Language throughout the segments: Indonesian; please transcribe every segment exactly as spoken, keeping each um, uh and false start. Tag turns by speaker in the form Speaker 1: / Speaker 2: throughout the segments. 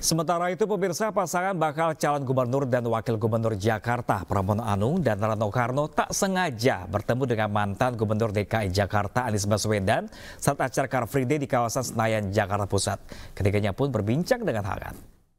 Speaker 1: Sementara itu pemirsa, pasangan bakal calon gubernur dan wakil gubernur Jakarta Pramono Anung dan Rano Karno tak sengaja bertemu dengan mantan gubernur D K I Jakarta Anies Baswedan saat acara Car Free Day di kawasan Senayan, Jakarta Pusat. Ketiganya pun berbincang dengan hangat.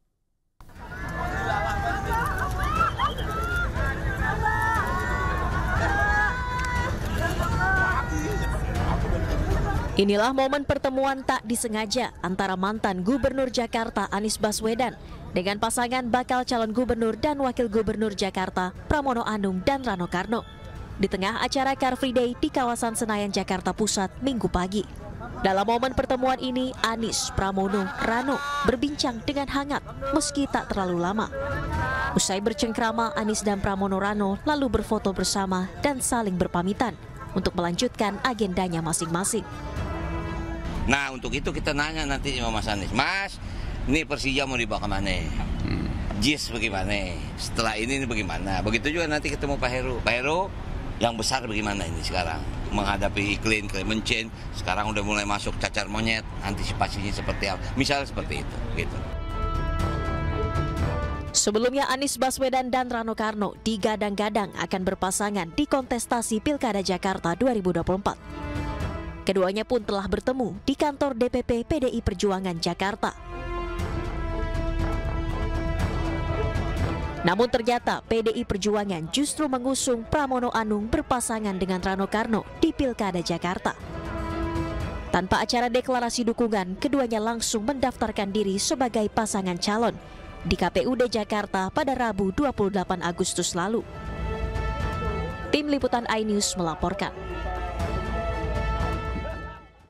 Speaker 2: Inilah momen pertemuan tak disengaja antara mantan Gubernur Jakarta Anies Baswedan dengan pasangan bakal calon gubernur dan wakil gubernur Jakarta Pramono Anung dan Rano Karno di tengah acara Car Free Day di kawasan Senayan, Jakarta Pusat Minggu pagi. Dalam momen pertemuan ini, Anies, Pramono, Rano berbincang dengan hangat meski tak terlalu lama. Usai bercengkrama, Anies dan Pramono Rano lalu berfoto bersama dan saling berpamitan untuk melanjutkan agendanya masing-masing.
Speaker 3: Nah, untuk itu kita nanya nanti sama Mas Anies, Mas, ini Persija mau dibawa kemana? Hmm. Jis bagaimana? Setelah ini, ini bagaimana? Begitu juga nanti ketemu Pak Heru. Pak Heru, yang besar bagaimana ini sekarang? Menghadapi iklim, climate change, sekarang udah mulai masuk cacar monyet, antisipasinya seperti apa? Misalnya seperti itu. Gitu.
Speaker 2: Sebelumnya Anies Baswedan dan Rano Karno digadang-gadang akan berpasangan di kontestasi Pilkada Jakarta dua ribu dua puluh empat. Keduanya pun telah bertemu di kantor D P P P D I Perjuangan Jakarta. Namun ternyata P D I Perjuangan justru mengusung Pramono Anung berpasangan dengan Rano Karno di Pilkada Jakarta. Tanpa acara deklarasi dukungan, keduanya langsung mendaftarkan diri sebagai pasangan calon di K P U D Jakarta pada Rabu dua puluh delapan Agustus lalu. Tim Liputan iNews melaporkan.